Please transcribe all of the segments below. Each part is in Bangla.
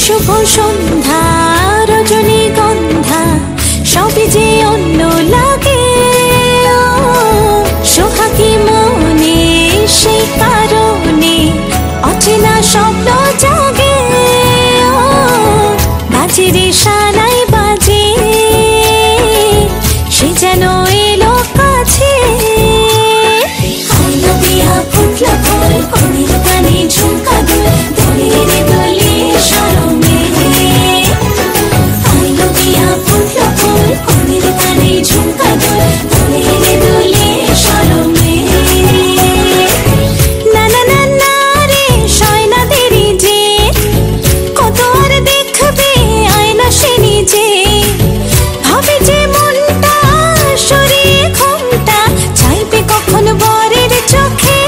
শুভ সন্ধ্যা রজনীগন্ধা সবই যে অন্য লাগে সোহাগী মনে সেই কারণে অচেনা স্বপ্ন জাগে বাজে রে সানাই বাজে সে যেন এলো কাছে আইলো দিয়া ফুটলো ফুল কনের কানে ঝুমকা দুল দোলে রে দোলে শরমে আইলো দিয়া ফুটলো ফুল কনের কানে ঝুমকা দুল দোলে রে দোলে শরমে না না না না রে শয়না দেরি যে কত আর দেখবে আয়না সে নিজে ভাবে যে মনটা সরিয়ে ঘুমটা চাইবে কখন বরের চোখে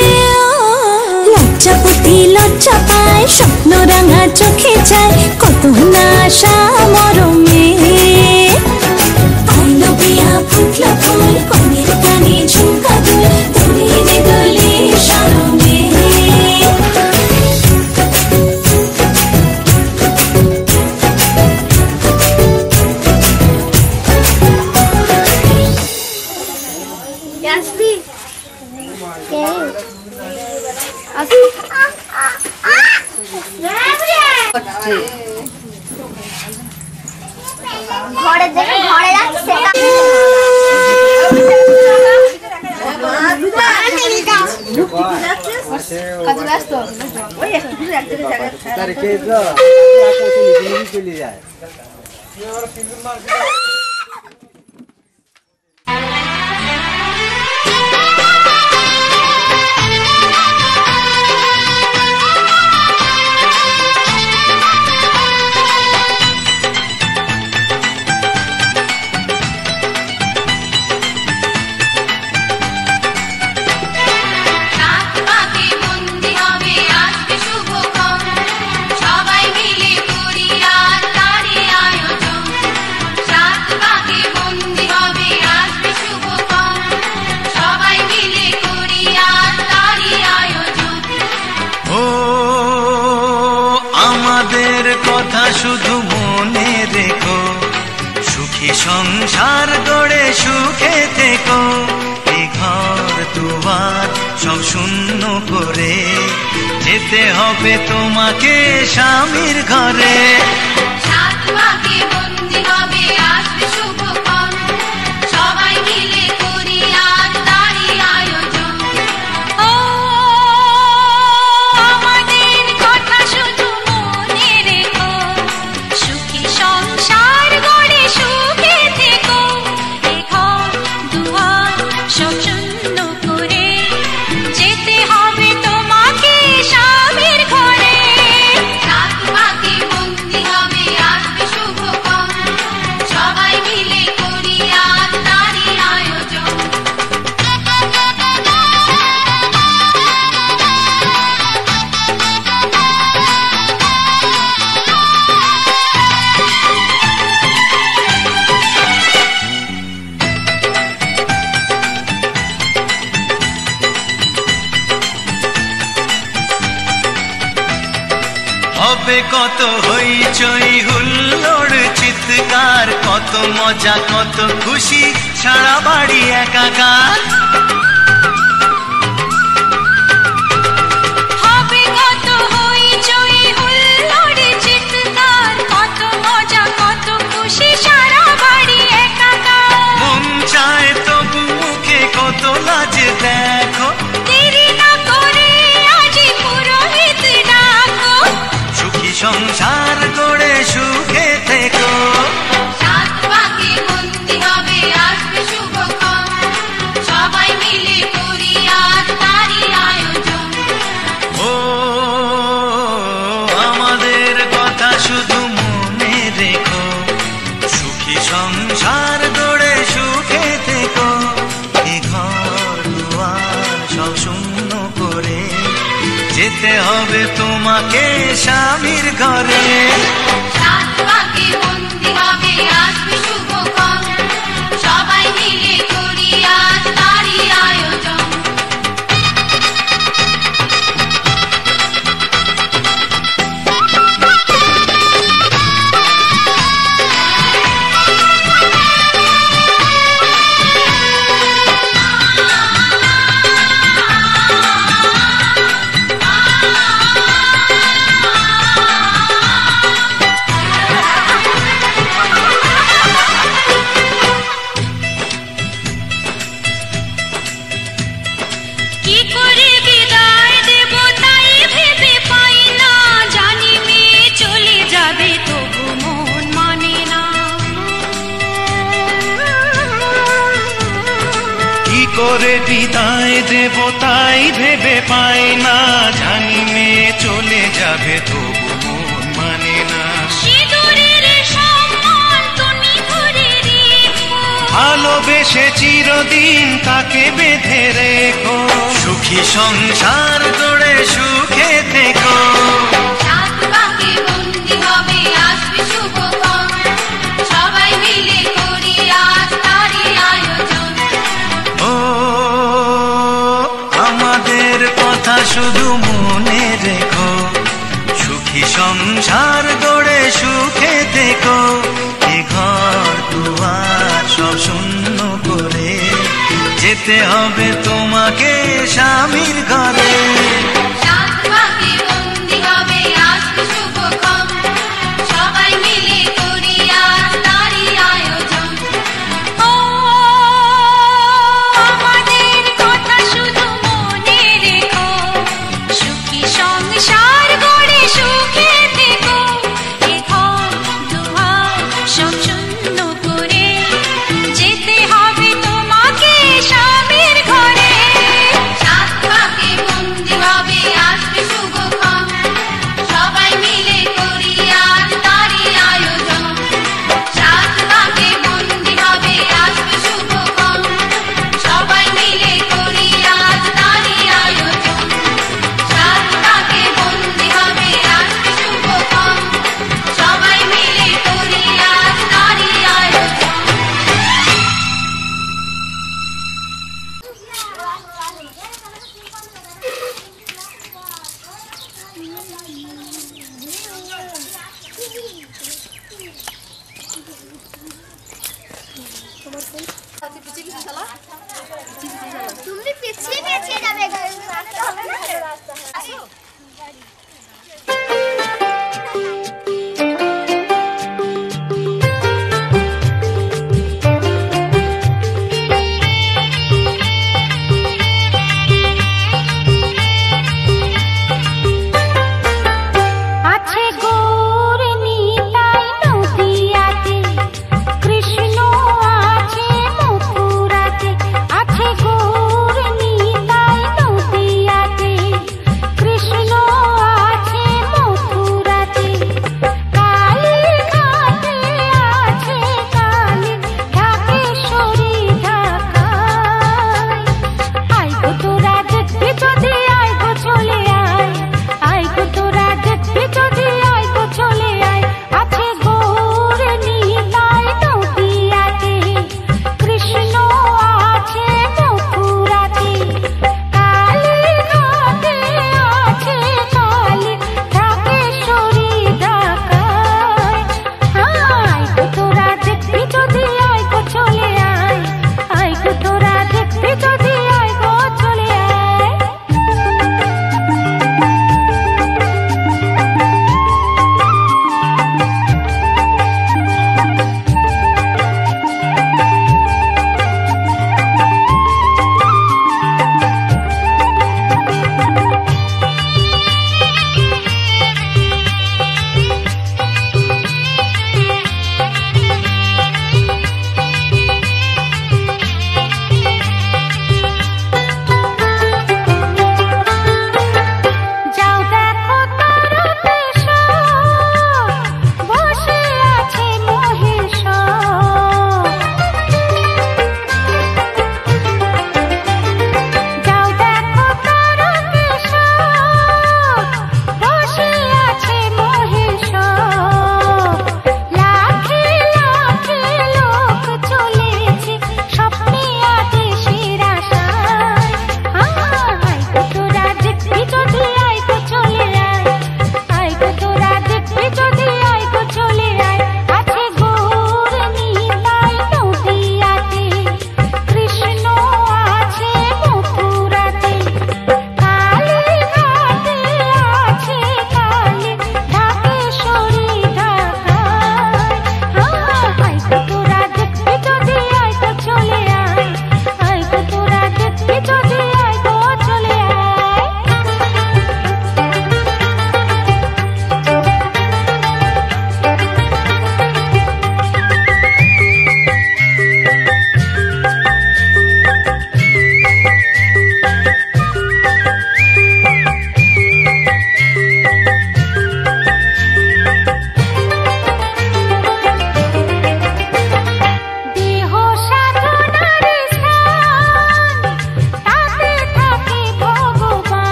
লজ্জাপতি লজ্জা পায় স্বপ্ন রাঙা চোখে যায় কত না আশা মরমে আইলো বিয়া ফুটলো ফুল কনের কানে ঝুমকা দুল দোলে রে দোলে শরমে ঘরে দেখে ঘরে যাচ্ছে শুধু মনে রেখো সুখী সংসার গড়ে সুখে থেকো এই ঘর দুয়ার সব শূন্য করে যেতে হবে তোমাকে স্বামীর ঘরে হবে কত হইচই হুল্লোড় চিৎকার কত মজা কত খুশি সারা বাড়ি একাকার হবে কত হইচই হুল্লোড় চিৎকার কত মজা কত খুশি সারা বাড়ি একাকার মন চায় তবু মুখে কত লাজ দেখো দেরি না করে আজি পুরোহিত ডাকো সুখী সংসার গড়ে সুখে থেকো ও আমাদের কথা শুধু মনে রেখো সুখী সংসার গড়ে সুখে থেকো এই ঘর দুয়ার সব শূন্য করে যেতে হবে তোমাকে স্বামীর ঘরে করে বিদায় দেব তাই ভেবে পাই না, জানি মেয়ে চলে যাবে তবু মন মানে না। ভালোবেসে চিরদিন তাকে বেঁধে রেখো, সুখী সংসার গড়ে সুখে থেকো। ও আমাদের কথা শুধু মনে রেখো, সুখী সংসার গড়ে সুখে থেকো। এ ঘর দুয়ার সব শূন্য করে যেতে হবে তোমাকে স্বামীর ঘরে। তুমি পিছিয়ে যাবে।